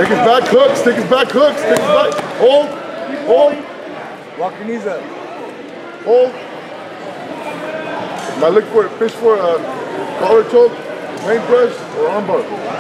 Take his back hooks, take his back hooks, take his back. Hold, hold. Walk your knees up. Hold. Now look for it, fish for a collar choke, paintbrush, or armbar.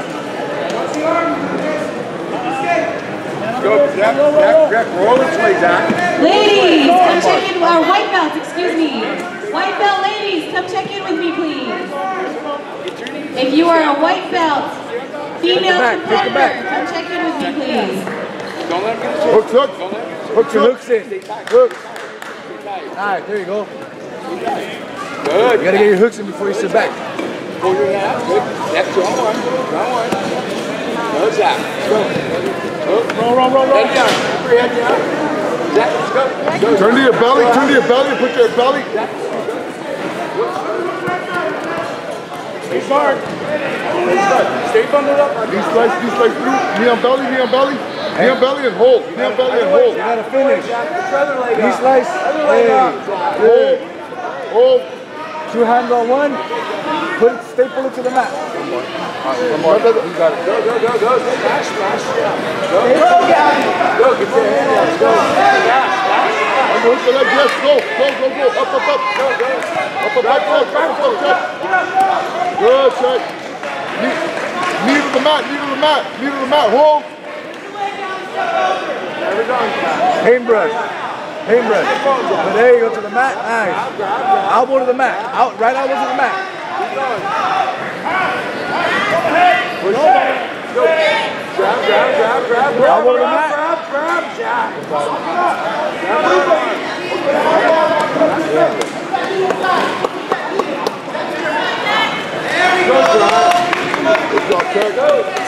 Go, Jack, roll its way, Jack. Ladies, come check in, our white belts, excuse me. White belt ladies, come check in with me, please. If you are a white belt, female competitor, come check in with me, please. Don't let him get his Hooks, hooks. Hook your hooks in. Hooks. Alright, there you go. Good. You gotta get your hooks in before you sit back. Pull your head out. Good. That's wrong one. Wrong one. Go, Zach. Let's go. Roll. Head down. Keep your head down. Zach, let's go. Turn to your belly, put your belly. Stay smart. Stay bundled up. Knee slice through. Knee on belly, and hold. You gotta finish. Knee slice. Hey. Hold. 2 hands on one. Staple it to the mat. One more. You got it. Go. Smash. Go, get your hand down. Let's go. Smash. Hook the leg, yes, go. Up. Go. Good, check. Knee to the mat. Hold. Paintbrush. But there you go to the mat. Nice. Elbow to the mat. Right elbow to the mat. Push it. Go. Grab. Elbow to the mat. Grab, Jack. Good job, check.